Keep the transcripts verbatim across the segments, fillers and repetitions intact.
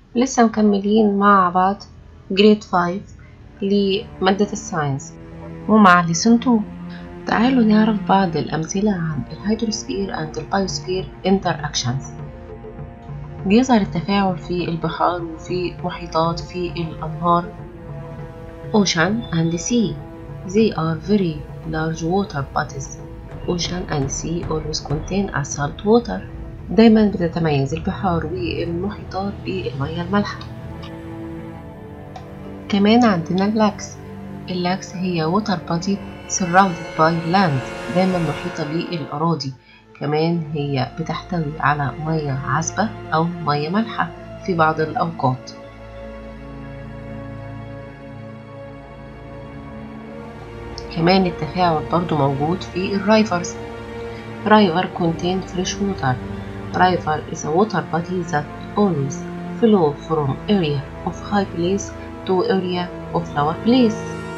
لسه مكملين مع بعض جريد فايف لمادة الساينس ومع ليسون اتنين. تعالوا نعرف بعض الأمثلة عن الهيدروسفير and البايوسفير interactions. بيظهر التفاعل في البحار وفي محيطات في الأنهار. Ocean and sea. They are very large water bodies. Ocean and sea always contain a salt water. دايما بتتميز البحار والمحيطات بالمياه المالحة. كمان عندنا اللاكس. اللاكس هي water body surrounded by land، دايما محيطة بالأراضي. كمان هي بتحتوي على مياه عذبة أو مياه مالحة في بعض الأوقات. كمان التفاعل برضو موجود في الرايفرز. River contain fresh water. River is a water body that always flow from area of high place to area of lower place.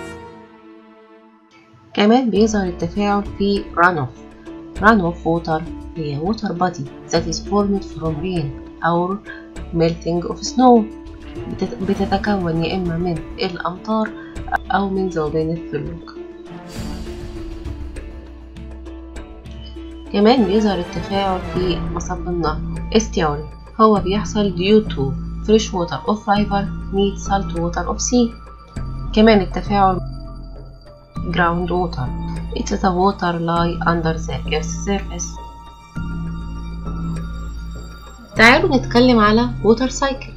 كمان بيظهر التفاعل في runoff. runoff water هي water body that is formed from rain أو melting of snow. بتتكون يا إما من الأمطار أو من ذوبان الثلوج. كمان بيظهر التفاعل في مصب النهر estuary. هو بيحصل due to fresh water of river meet salt water of sea. كمان التفاعل ground water. It's the water lie under the earth's surface. تعالوا نتكلم على water cycle.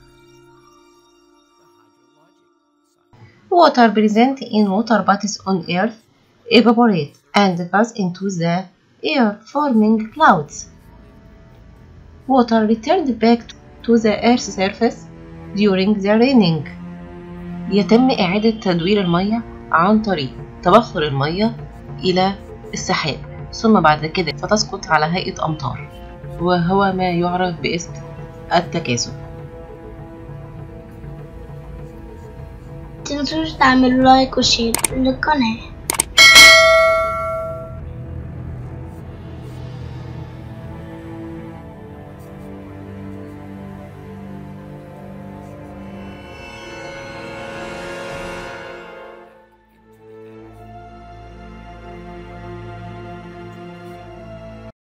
Water present in water bodies on earth evaporate and pass into the air forming clouds. Water returned back to the earth's surface during the raining. يتم إعادة تدوير المياه عن طريق تبخر المياه إلى السحاب ثم بعد كده فتسقط على هيئة أمطار، وهو ما يعرف باسم التكاثف. متنسوش تعملوا لايك وشير للقناة.